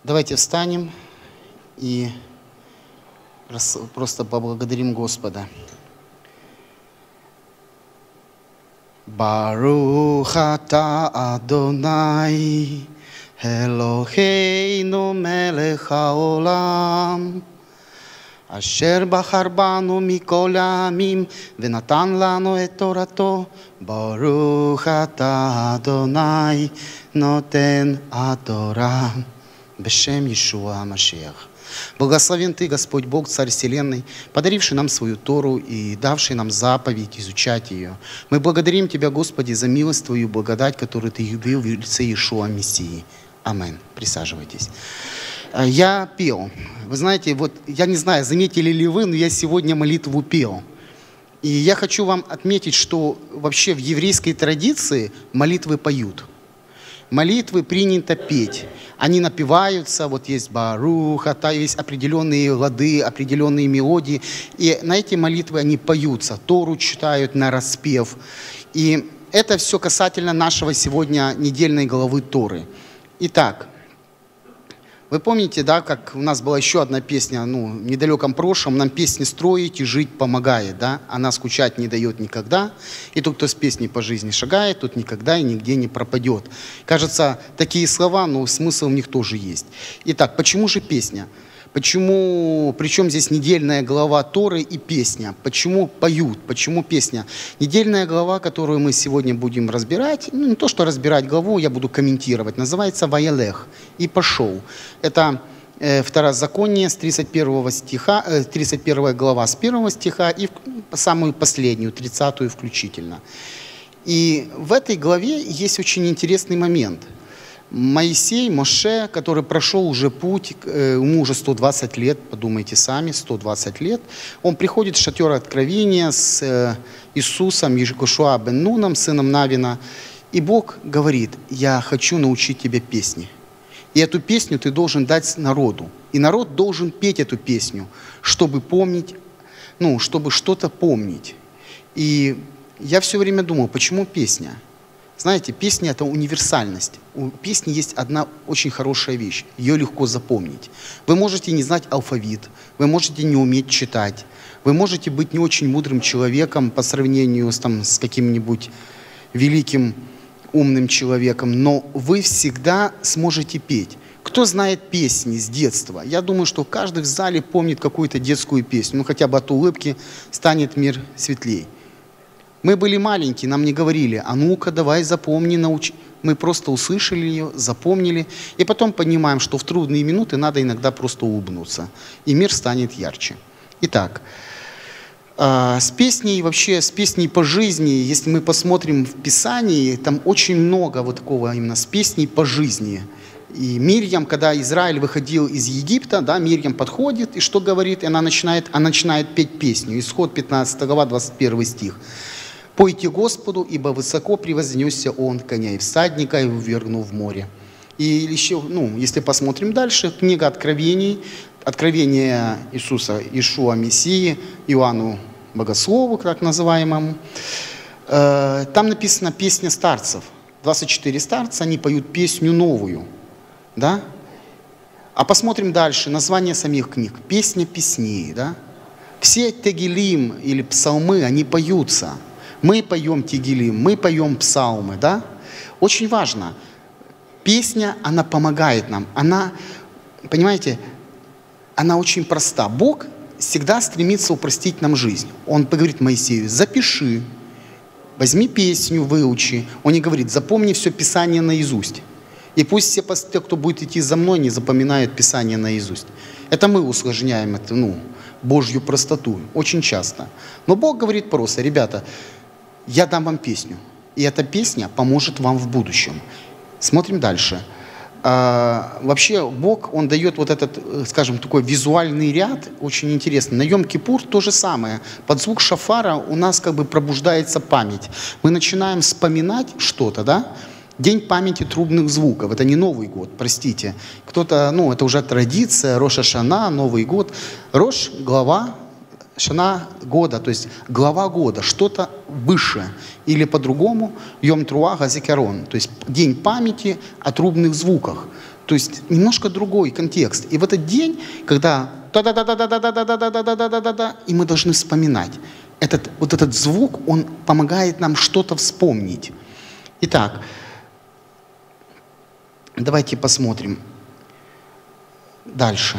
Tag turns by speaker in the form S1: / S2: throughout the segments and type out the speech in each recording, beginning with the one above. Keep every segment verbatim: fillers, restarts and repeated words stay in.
S1: Давайте встанем и просто поблагодарим Господа. Барух ата Адонай, Элохейну мелech haolam, אשר בחר בנו מכל העמים ונתן לנו את תורתו. ברוך אתה אדוני נותן התורה בשם ישוע המשיח. Благословен Ты, Господь Бог, Царь Вселенной, подаривший нам свою Тору и давший нам заповедь изучать ее. Мы благодарим Тебя, Господи, за милость Твою, благодать, которую Ты явил в лице Иешуа Мессии. Аминь. Присаживайтесь. Я пел. Вы знаете, вот я не знаю, заметили ли вы, но я сегодня молитву пел. И я хочу вам отметить, что вообще в еврейской традиции молитвы поют. Молитвы принято петь. Они напеваются, вот есть барух, ата, есть определенные лады, определенные мелодии. И на эти молитвы они поются, Тору читают на распев. И это все касательно нашего сегодня недельной главы Торы. Итак, вы помните, да, как у нас была еще одна песня, ну, в недалеком прошлом, нам песни строить и жить помогает, да, она скучать не дает никогда, и тот, кто с песней по жизни шагает, тот никогда и нигде не пропадет. Кажется, такие слова, но смысл в них тоже есть. Итак, почему же песня? Почему, причем здесь недельная глава Торы и песня? Почему поют? Почему песня? Недельная глава, которую мы сегодня будем разбирать, ну, не то, что разбирать главу, я буду комментировать, называется «Ваелех» и «Пошел». Это э, Второзаконие с тридцать первого стиха, э, тридцать первая глава с первого стиха и в, самую последнюю, тридцатую включительно. И в этой главе есть очень интересный момент. Моисей, Моше, который прошел уже путь, ему уже сто двадцать лет, подумайте сами, сто двадцать лет, он приходит в шатер откровения с Иисусом, Йешуа бен Нуном, сыном Навина, и Бог говорит: я хочу научить тебя песни. И эту песню ты должен дать народу. И народ должен петь эту песню, чтобы помнить, ну, чтобы что-то помнить. И я все время думал, почему песня? Знаете, песня – это универсальность. У песни есть одна очень хорошая вещь. Ее легко запомнить. Вы можете не знать алфавит, вы можете не уметь читать, вы можете быть не очень мудрым человеком по сравнению с, там, с каким-нибудь великим умным человеком, но вы всегда сможете петь. Кто знает песни с детства? Я думаю, что каждый в зале помнит какую-то детскую песню. Ну, хотя бы от улыбки станет мир светлей. Мы были маленькие, нам не говорили: а ну-ка, давай запомни, научи. Мы просто услышали ее, запомнили, и потом понимаем, что в трудные минуты надо иногда просто улыбнуться, и мир станет ярче. Итак, с песней, вообще с песней по жизни, если мы посмотрим в Писании, там очень много вот такого именно с песней по жизни. И Мирьям, когда Израиль выходил из Египта, да, Мирьям подходит, и что говорит? И она начинает, она начинает петь песню. Исход пятнадцатая глава, двадцать первый стих. «Пойте Господу, ибо высоко превознесся Он коня и всадника, и ввергнул в море». И еще, ну, если посмотрим дальше, книга Откровений, Откровение Иисуса, Иешуа Мессии, Иоанну Богослову, так называемому, э, там написана песня старцев. двадцать четыре старца, они поют песню новую, да? А посмотрим дальше, название самих книг. Песня песней, да? Все тегилим или псалмы, они поются. Мы поем тегилим, мы поем псалмы, да? Очень важно. Песня, она помогает нам. Она, понимаете, она очень проста. Бог всегда стремится упростить нам жизнь. Он говорит Моисею: запиши, возьми песню, выучи. Он не говорит: запомни все Писание наизусть. И пусть все, те, кто будет идти за мной, не запоминают Писание наизусть. Это мы усложняем это, ну, Божью простоту очень часто. Но Бог говорит просто: ребята, я дам вам песню, и эта песня поможет вам в будущем. Смотрим дальше. А, вообще Бог, Он дает вот этот, скажем, такой визуальный ряд, очень интересный. На Йом-Кипур то же самое. Под звук шафара у нас как бы пробуждается память. Мы начинаем вспоминать что-то, да? День памяти трубных звуков. Это не Новый год, простите. Кто-то, ну, это уже традиция, Рош ха-Шана, Новый год. Рош, глава, Шана года, то есть глава года, что-то выше. Или по-другому, Йом Труа Газикарон, то есть день памяти о трубных звуках. То есть немножко другой контекст. И в этот день, когда да-да-да-да-да-да-да-да-да-да-да-да, и мы должны вспоминать. Этот, вот этот звук, он помогает нам что-то вспомнить. Итак, давайте посмотрим дальше.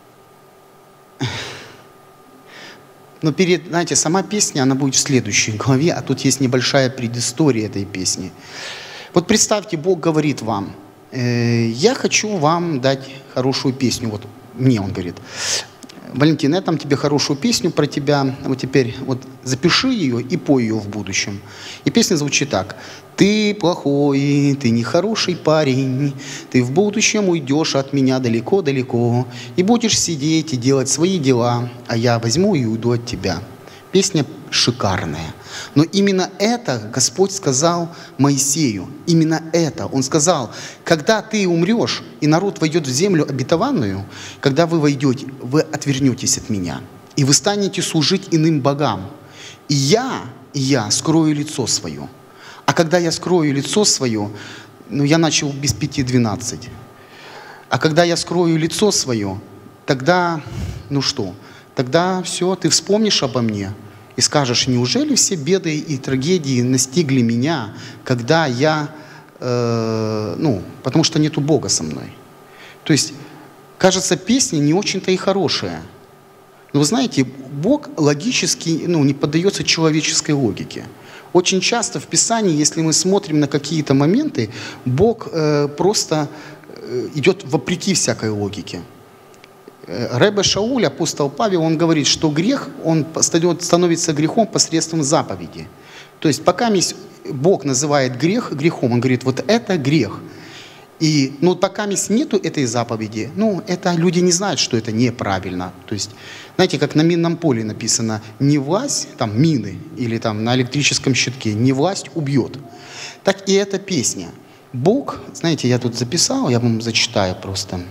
S1: Но перед, знаете, сама песня, она будет в следующей главе, а тут есть небольшая предыстория этой песни. Вот представьте, Бог говорит вам, э, я хочу вам дать хорошую песню. Вот мне Он говорит, Валентин, я там тебе хорошую песню про тебя, вот теперь вот запиши ее и пой ее в будущем. И песня звучит так. Ты плохой, ты нехороший парень, ты в будущем уйдешь от меня далеко-далеко и будешь сидеть и делать свои дела, а я возьму и уйду от тебя. Песня шикарная. Но именно это Господь сказал Моисею. Именно это. Он сказал, когда ты умрешь, и народ войдет в землю обетованную, когда вы войдете, вы отвернетесь от меня, и вы станете служить иным богам. И я, и я скрою лицо свое. А когда я скрою лицо свое, ну, я начал без пяти двенадцать. А когда я скрою лицо свое, тогда, ну что, тогда все, ты вспомнишь обо мне и скажешь, неужели все беды и трагедии настигли меня, когда я, э, ну, потому что нету Бога со мной. То есть, кажется, песня не очень-то и хорошая. Но вы знаете, Бог логически, ну, не поддается человеческой логике. Очень часто в Писании, если мы смотрим на какие-то моменты, Бог э, просто э, идет вопреки всякой логике. Ребе Шауль, апостол Павел, он говорит, что грех, он становится грехом посредством заповеди. То есть пока Бог называет грех грехом, он говорит, вот это грех. И, ну, пока нету этой заповеди, ну, это люди не знают, что это неправильно. То есть, знаете, как на минном поле написано, не власть, там, мины, или там на электрическом щитке, не власть убьет. Так и эта песня. Бог, знаете, я тут записал, я вам зачитаю просто.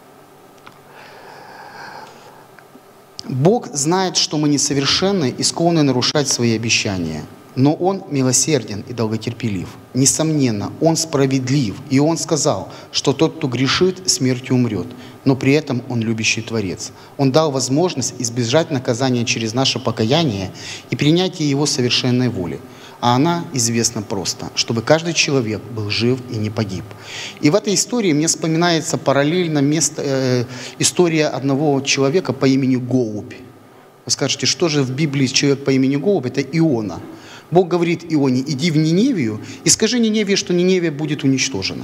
S1: Бог знает, что мы несовершенны и склонны нарушать свои обещания. Но Он милосерден и долготерпелив. Несомненно, Он справедлив. И Он сказал, что тот, кто грешит, смертью умрет. Но при этом Он любящий Творец. Он дал возможность избежать наказания через наше покаяние и принятие Его совершенной воли. А она известна просто, чтобы каждый человек был жив и не погиб. И в этой истории мне вспоминается параллельно место, э, история одного человека по имени Голубь. Вы скажете, что же в Библии человек по имени Голубь? Это Иона. Бог говорит Ионе, иди в Ниневию и скажи Ниневии, что Ниневия будет уничтожена.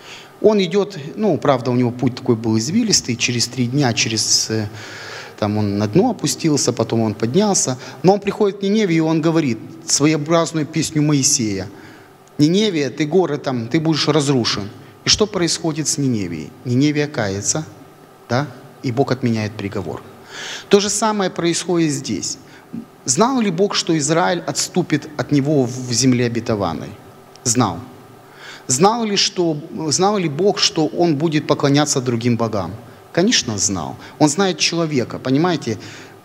S1: Он идет, ну, правда, у него путь такой был извилистый, через три дня, через... Там он на дно опустился, потом он поднялся. Но он приходит в Ниневию, и он говорит своеобразную песню Моисея. Ниневия, ты город там, ты будешь разрушен. И что происходит с Ниневией? Ниневия кается, да, и Бог отменяет приговор. То же самое происходит здесь. Знал ли Бог, что Израиль отступит от него в земле обетованной? Знал. Знал ли, что, знал ли Бог, что он будет поклоняться другим богам? Конечно, знал. Он знает человека, понимаете?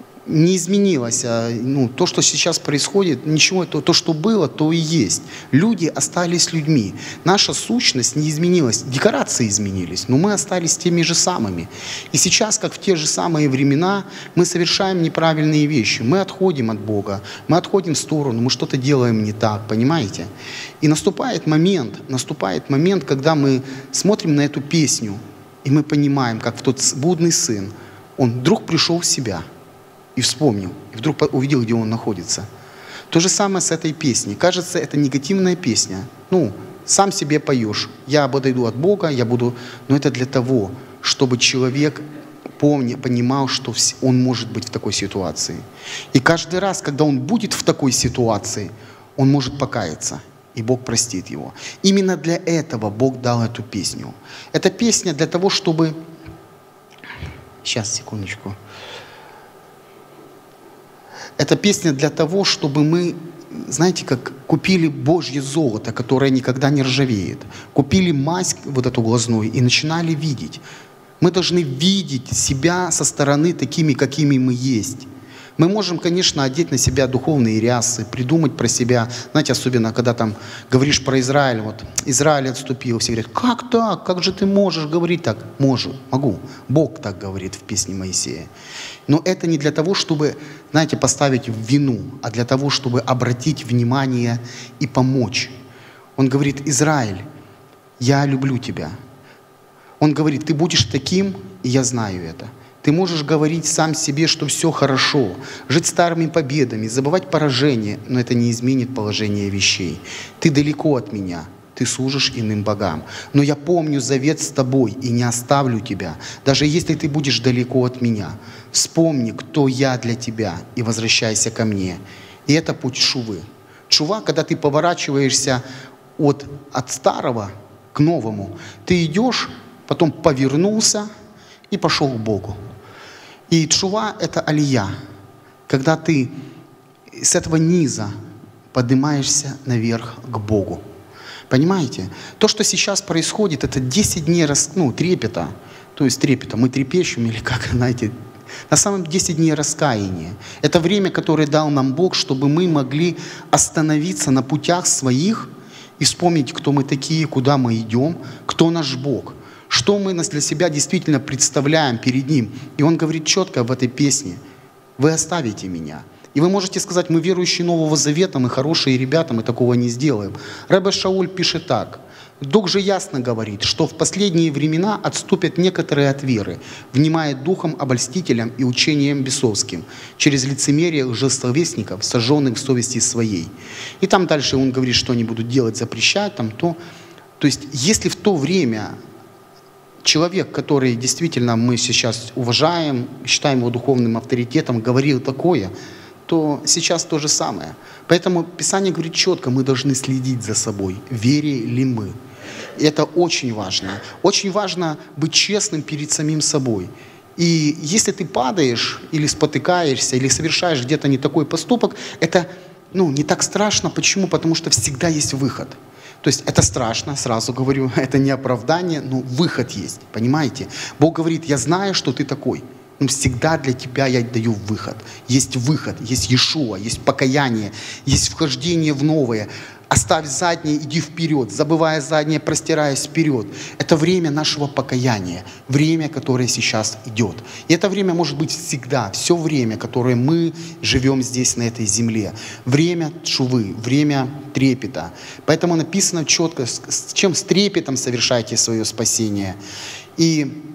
S1: Не изменилось. Ну, то, что сейчас происходит, ничего, то, то, что было, то и есть. Люди остались людьми. Наша сущность не изменилась. Декорации изменились, но мы остались теми же самыми. И сейчас, как в те же самые времена, мы совершаем неправильные вещи. Мы отходим от Бога, мы отходим в сторону, мы что-то делаем не так, понимаете? И наступает момент, наступает момент, когда мы смотрим на эту песню, и мы понимаем, как в тот блудный сын, он вдруг пришел в себя и вспомнил, и вдруг увидел, где он находится. То же самое с этой песней. Кажется, это негативная песня. Ну, сам себе поешь. Я подойду от Бога, я буду... Но это для того, чтобы человек помни, понимал, что он может быть в такой ситуации. И каждый раз, когда он будет в такой ситуации, он может покаяться. И Бог простит его. Именно для этого Бог дал эту песню. Эта песня для того, чтобы... Сейчас, секундочку. Эта песня для того, чтобы мы, знаете, как купили Божье золото, которое никогда не ржавеет. Купили мазь вот эту глазную и начинали видеть. Мы должны видеть себя со стороны такими, какими мы есть. Мы можем, конечно, одеть на себя духовные рясы, придумать про себя. Знаете, особенно, когда там говоришь про Израиль, вот Израиль отступил, все говорят, как так, как же ты можешь говорить так? Можу, могу. Бог так говорит в песне Моисея. Но это не для того, чтобы, знаете, поставить в вину, а для того, чтобы обратить внимание и помочь. Он говорит, Израиль, я люблю тебя. Он говорит, ты будешь таким, и я знаю это. Ты можешь говорить сам себе, что все хорошо, жить старыми победами, забывать поражения, но это не изменит положение вещей. Ты далеко от меня, ты служишь иным богам. Но я помню завет с тобой и не оставлю тебя, даже если ты будешь далеко от меня. Вспомни, кто я для тебя, и возвращайся ко мне. И это путь шувы. Шува, когда ты поворачиваешься от, от старого к новому, ты идешь, потом повернулся и пошел к Богу. И тшува – это алия, когда ты с этого низа поднимаешься наверх к Богу. Понимаете? То, что сейчас происходит, это десять дней рас, ну, трепета. То есть трепета. Мы трепещем, или как, знаете, на самом деле десять дней раскаяния. Это время, которое дал нам Бог, чтобы мы могли остановиться на путях своих и вспомнить, кто мы такие, куда мы идем, кто наш Бог. Что мы для себя действительно представляем перед Ним. И Он говорит четко в этой песне, вы оставите меня. И вы можете сказать, мы верующие Нового Завета, мы хорошие ребята, мы такого не сделаем. Ребе Шауль пишет так, Дух же ясно говорит, что в последние времена отступят некоторые от веры, внимая духом обольстителям и учением бесовским, через лицемерие лжесловесников, сожженных в совести своей. И там дальше он говорит, что они будут делать, запрещать, там то. То есть, если в то время человек, который действительно мы сейчас уважаем, считаем его духовным авторитетом, говорил такое, то сейчас то же самое. Поэтому Писание говорит четко, мы должны следить за собой, верили ли мы. И это очень важно. Очень важно быть честным перед самим собой. И если ты падаешь, или спотыкаешься, или совершаешь где-то не такой поступок, это ну, не так страшно. Почему? Потому что всегда есть выход. То есть это страшно, сразу говорю, это не оправдание, но выход есть, понимаете? Бог говорит, я знаю, что ты такой, но всегда для тебя я даю выход. Есть выход, есть Иешуа, есть покаяние, есть вхождение в новое. Оставь заднее, иди вперед, забывая заднее, простираясь вперед. Это время нашего покаяния, время, которое сейчас идет. И это время может быть всегда, все время, которое мы живем здесь, на этой земле. Время тшувы, время трепета. Поэтому написано четко, с чем с трепетом совершайте свое спасение. И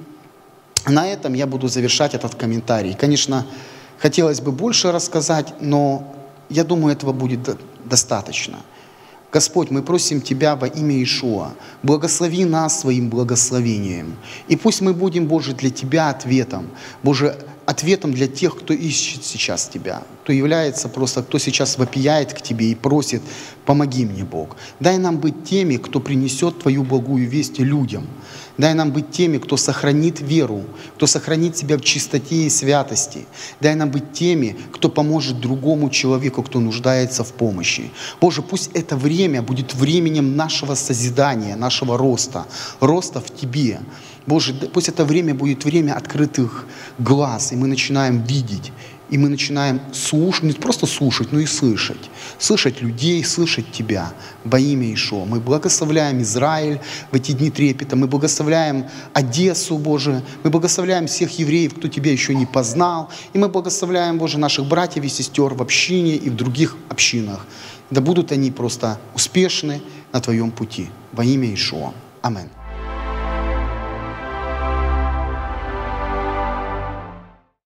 S1: на этом я буду завершать этот комментарий. Конечно, хотелось бы больше рассказать, но я думаю, этого будет достаточно. Господь, мы просим Тебя во имя Иешуа, благослови нас своим благословением. И пусть мы будем, Боже, для Тебя ответом. Боже, ответом для тех, кто ищет сейчас Тебя, кто является просто, кто сейчас вопияет к Тебе и просит, помоги мне, Бог. Дай нам быть теми, кто принесет Твою благую весть людям. Дай нам быть теми, кто сохранит веру, кто сохранит себя в чистоте и святости. Дай нам быть теми, кто поможет другому человеку, кто нуждается в помощи. Боже, пусть это время будет временем нашего созидания, нашего роста, роста в Тебе. Боже, пусть это время будет время открытых глаз, и мы начинаем видеть, и мы начинаем слушать, не просто слушать, но и слышать. Слышать людей, слышать Тебя во имя Иешуа. Мы благословляем Израиль в эти дни трепета, мы благословляем Одессу, Боже, мы благословляем всех евреев, кто Тебя еще не познал, и мы благословляем, Боже, наших братьев и сестер в общине и в других общинах. Да будут они просто успешны на Твоем пути во имя Иешуа. Аминь.